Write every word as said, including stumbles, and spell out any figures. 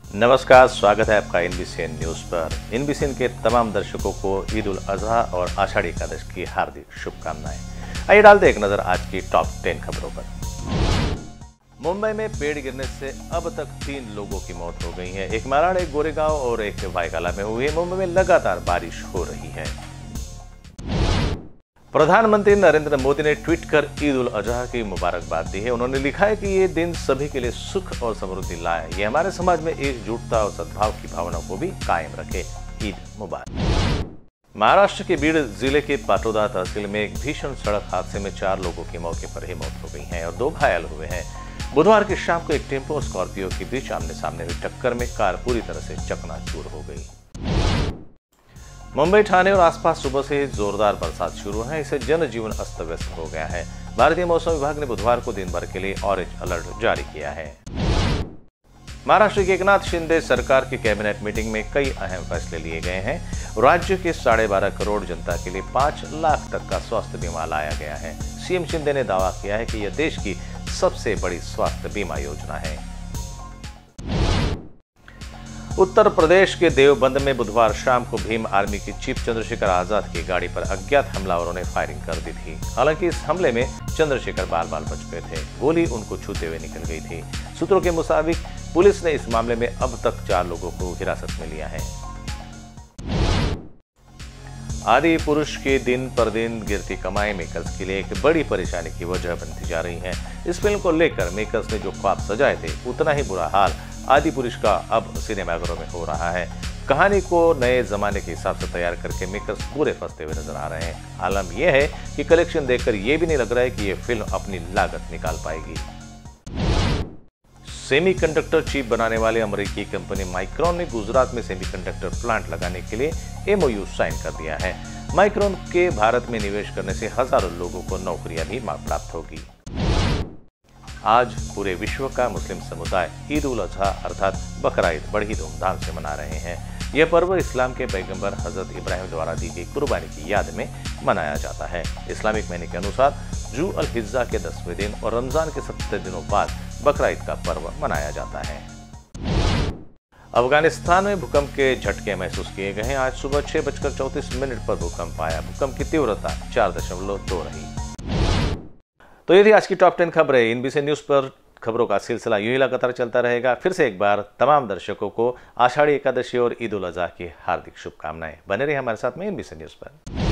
नमस्कार, स्वागत है आपका एनबीसीएन न्यूज पर। एनबीसीएन के तमाम दर्शकों को ईद उल अजहा और आषाढ़ी एकादश की हार्दिक शुभकामनाएं। आइए डालते एक नजर आज की टॉप टेन खबरों पर। मुंबई में पेड़ गिरने से अब तक तीन लोगों की मौत हो गई है। एक माराड़, एक गोरेगांव और एक वायकाला में हुई है। मुंबई में लगातार बारिश हो रही है। प्रधानमंत्री नरेंद्र मोदी ने ट्वीट कर ईद उल अजहा की मुबारकबाद दी है। उन्होंने लिखा है कि ये दिन सभी के लिए सुख और समृद्धि लाए, ये हमारे समाज में एकजुटता और सद्भाव की भावना को भी कायम रखे। ईद मुबारक। महाराष्ट्र के बीड़ जिले के पाटोदा तहसील में एक भीषण सड़क हादसे में चार लोगों की मौके पर ही मौत हो गई है और दो घायल हुए हैं। बुधवार की शाम को एक टेम्पो और स्कॉर्पियो के बीच आमने सामने हुई टक्कर में कार पूरी तरह से चकनाचूर हो गई। मुंबई, ठाणे और आसपास सुबह से जोरदार बरसात शुरू है। इससे जनजीवन अस्त व्यस्त हो गया है। भारतीय मौसम विभाग ने बुधवार को दिन भर के लिए ऑरेंज अलर्ट जारी किया है। महाराष्ट्र के एकनाथ शिंदे सरकार की कैबिनेट मीटिंग में कई अहम फैसले लिए गए हैं। राज्य के साढ़े बारह करोड़ जनता के लिए पांच लाख तक का स्वास्थ्य बीमा लाया गया है। सीएम शिंदे ने दावा किया है कि यह देश की सबसे बड़ी स्वास्थ्य बीमा योजना है। उत्तर प्रदेश के देवबंद में बुधवार शाम को भीम आर्मी के चीफ चंद्रशेखर आजाद की गाड़ी पर अज्ञात हमलावरों ने फायरिंग कर दी थी। हालांकि इस हमले में चंद्रशेखर बाल बाल बच गए थे। गोली उनको छूते हुए निकल गई थी। सूत्रों के मुताबिक पुलिस ने इस मामले में अब तक चार लोगों को हिरासत में लिया है। आदि पुरुष की दिन पर दिन गिरती कमाई मेकर्स के लिए एक बड़ी परेशानी की वजह बनती जा रही है। इस फिल्म को लेकर मेकर्स ने जो ख्वाब सजाए थे, उतना ही बुरा हाल आदि पुरुष का अब सिनेमाघरों में हो रहा है। कहानी को नए जमाने के हिसाब से तैयार करके मेकर्स पूरे फंसते हुए नजर आ रहे हैं। आलम यह है कि कलेक्शन देखकर यह भी नहीं लग रहा है कि यह फिल्म अपनी लागत निकाल पाएगी। सेमीकंडक्टर चिप बनाने वाले अमेरिकी कंपनी माइक्रोन ने गुजरात में सेमीकंडक्टर प्लांट लगाने के लिए एमओयू साइन कर दिया है। माइक्रोन के भारत में निवेश करने से हजारों लोगों को नौकरियां भी प्राप्त होगी। आज पूरे विश्व का मुस्लिम समुदाय ईद उल अजहा अर्थात बकरा ईद बड़ी धूमधाम से मना रहे हैं। यह पर्व इस्लाम के पैगंबर हजरत इब्राहिम द्वारा दी गई कुर्बानी की याद में मनाया जाता है। इस्लामिक महीने के अनुसार जू अल हिज्जा के दसवें दिन और रमजान के सत्तर दिनों बाद बकरा ईद का पर्व मनाया जाता है। अफगानिस्तान में भूकंप के झटके महसूस किए गए हैं। आज सुबह छह बजकर चौंतीस मिनट पर भूकंप आया। भूकंप की तीव्रता चार दशमलव दो रही। तो ये थी आज की टॉप टेन खबरें। एनबीसी न्यूज पर खबरों का सिलसिला यूं ही लगातार चलता रहेगा। फिर से एक बार तमाम दर्शकों को आषाढ़ी एकादशी और ईद उल अजहा की हार्दिक शुभकामनाएं। बने रहिए हमारे साथ में एनबीसी न्यूज पर।